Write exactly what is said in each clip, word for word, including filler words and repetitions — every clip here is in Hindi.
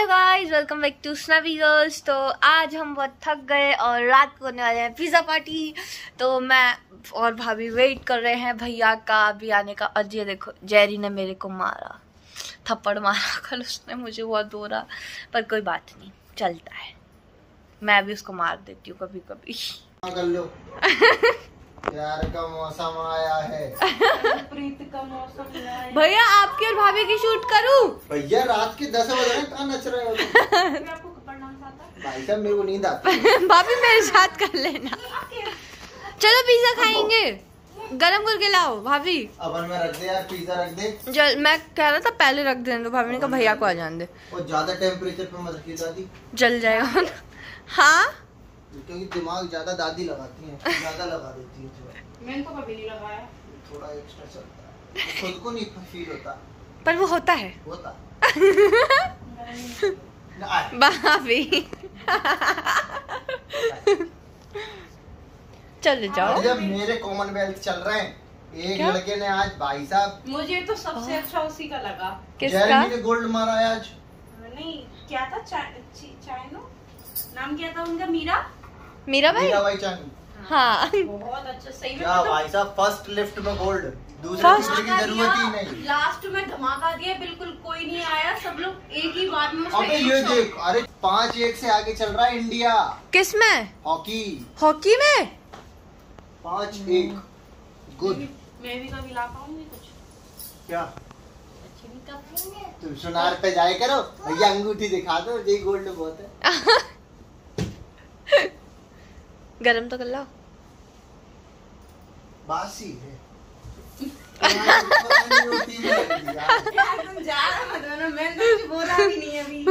Hello guys, welcome back to Snappy Girls. तो आज हम बहुत थक गए और रात को होने वाले हैं पिज़्ज़ा पार्टी। तो मैं और भाभी वेट कर रहे हैं भैया का अभी आने का। और ये देखो, जेरी ने मेरे को मारा, थप्पड़ मारा कल उसने मुझे, बहुत दूरा, पर कोई बात नहीं, चलता है। मैं भी उसको मार देती हूँ कभी कभी। कर लो। प्यार का मौसम आया है। प्रीत का मौसम आया है। भैया आपकी और भाभी की शूट करूं? भैया रात के दस बज रहे हैं, कहाँ नच रहे हो? आपको पढ़ना आता है? भाई साहब मेरे को नींद आती है। भाभी मेरे साथ कर लेना। चलो पिज़्ज़ा खाएंगे, गरम करके लाओ भाभी। अवन में रख दे यार, पिज़्ज़ा रख दे। जल मैं कह रहा था पहले रख देने दो, भाभी ने कहा भैया को आ जाने दे। और ज्यादा टेम्परेचर पे मत रखिए दादी, जल जाएगा। हाँ क्योंकि दिमाग ज्यादा दादी लगाती है, ज्यादा लगा देती है थोड़ा। मैंने तो कभी नहीं लगाया। थोड़ा एक्स्ट्रा चलता है, खुद को नहीं फील होता, पर वो होता है। होता भाभी चले जाओ। जब मेरे कॉमनवेल्थ चल रहे हैं, एक क्या? लड़के ने आज भाई साहब, मुझे तो सबसे अच्छा उसी का लगा। किसका? जेरेमी ने गोल्ड मारा है आज। नहीं, क्या था? चाइनो नाम क्या था उनका? मीरा मीरा भाई। मीरा भाई चांदी। हाँ बहुत अच्छा, सही में। क्या मतलब भाई साहब, फर्स्ट लिफ्ट में गोल्ड, दूसरे First तीसरे की जरूरत ही नहीं। लास्ट में धमाका दिया, बिल्कुल कोई नहीं आया, सब लोग एक ही बार में। अबे ये देख, अरे पाँच एक से आगे चल रहा है इंडिया। किस में? हॉकी हॉकी में पाँच एक। गुड। मैं भी कभी ला पाऊंगी कुछ? क्या तुम सुनार पे जाए करो, भैया अंगूठी दिखा दो, ये गोल्ड बहुत है। गरम तो कर लो। बासी है। रोटी में लग गई यार। यार तुम जा रहे मत बनो, मैंने तो कुछ बोला भी नहीं अभी।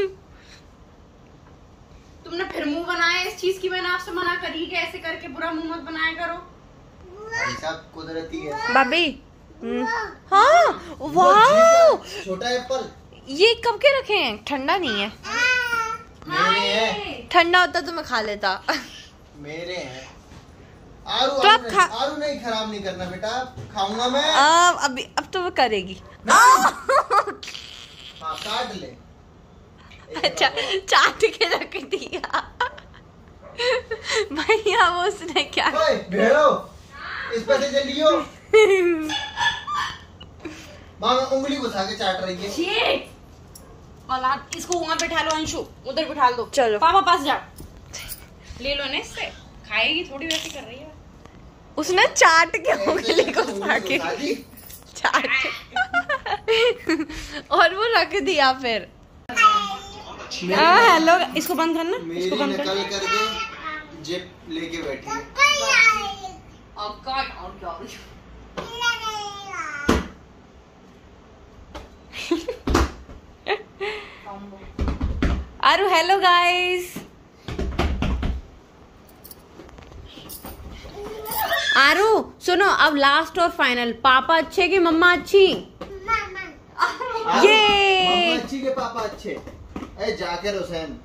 तुमने फिर मुंह बनाया इस चीज की, मैंने आपसे मना करी कि ऐसे करके बुरा मुंह मत बनाया करो। भाई साहब कुदरती है। भाभी हाँ, वाह, छोटा एप्पल ये कब के रखे हैं? ठंडा नहीं है? मेरे हैं, ठंडा होता तो मैं खा लेता। मेरे हैं। आरू तो आरू आप नहीं, खा- आरू नहीं, खराब नहीं करना बेटा, खाऊंगा मैं। आ, अभी अब तो वो करेगी। हाँ काट ले। अच्छा चाट के रख दिया भैया, वो उसने क्या? ओए भेड़ो, इस पे से जल्दियो। माँ उंगली घुसा के चाट रही है। Shit! औलाद, इसको वहाँ बैठा लो अंशु, उधर बिठा दो। चलो। पापा पास जाओ, ले लो ना इससे। खाएगी थोड़ी, वैसे कर रही है। उसने चाट के उंगली को ऐसे उठा के घुसा दी। चाट और वो रख दिया फिर। हाँ, हेलो, इसको बंद करना, मेरी इसको बंद नकल करना। करके जिप लेके बैठी है। और God, और God. Aaru hello guys. Aaru सुनो, अब लास्ट और फाइनल, पापा अच्छे कि मम्मा अच्छी? आरू, ये मम्मा अच्छी के पापा अच्छे। ए जाकिर हुसैन।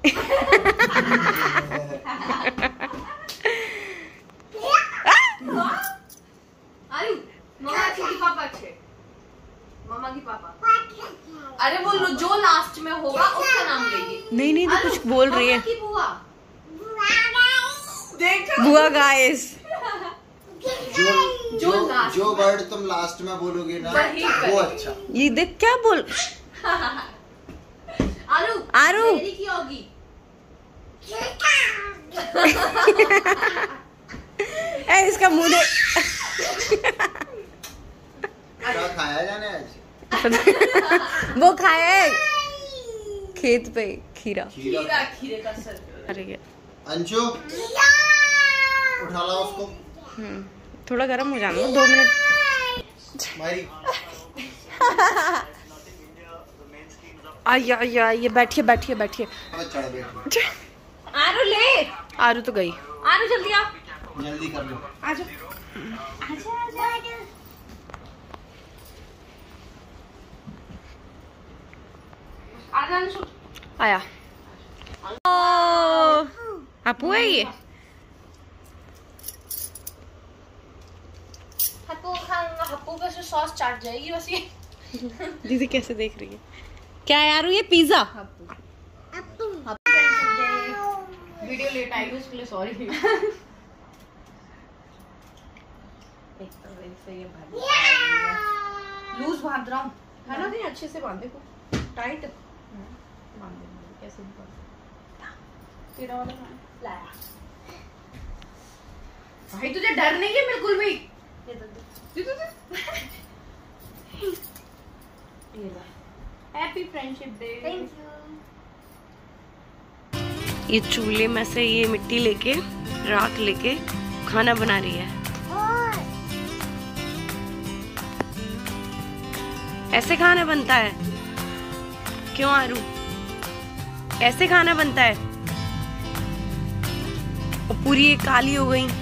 आरू, मम्मा अच्छी कि पापा अच्छे? मम्मा की पापा। अरे वो लो- जो लास्ट में होगा उसका नाम लेगी। नहीं नहीं, तो कुछ बोल रही है। मम्मा की बुआ। देखो बुआ गाइस। जो जो जो last जो वर्ड तुम लास्ट में बोलोगे ना, वही वो करेगी। अच्छा। ये देख क्या बोल। आरू आरू। मेरी की होगी। ए इसका मुंह दे। क्या खाया जाने आज? वो खाए खेत पे खीरा। खीरा, खीरे का सर। अरे ये अंशु उठा ला उसको। हम्म, थोड़ा गर्म हो जाना, दो मिनट। भाई आया आया, ये बैठिए बैठिए बैठिए। अब चढ़ बैठ, आरू ले, आरू तो गई। आरू जल्दी आ, जल्दी कर लो। आजा, आजा, आजा। आजा अंशु। आया। ओ अपू है ये। हप्पू खाऊंगा, हप्पू पे से सॉस चाट जाएगी बस ये। दीदी कैसे देख रही है? क्या यार ये पिज्जा? वीडियो लेट आएगी उसके लिए सॉरी। एक तो वैसे ये भाई लूज बांध रहा हूँ है ना? नहीं अच्छे से बांधे को टाइट बांध दे। कैसे भी तेरा वाला लाया भाई, तुझे डर नहीं है बिल्कुल भी? ये तो happy friendship day. Thank you. ये चूल्हे में से ये मिट्टी लेके राख लेके खाना बना रही है। ऐसे खाना बनता है? क्यों आरू, ऐसे खाना बनता है? और पूरी ये काली हो गई।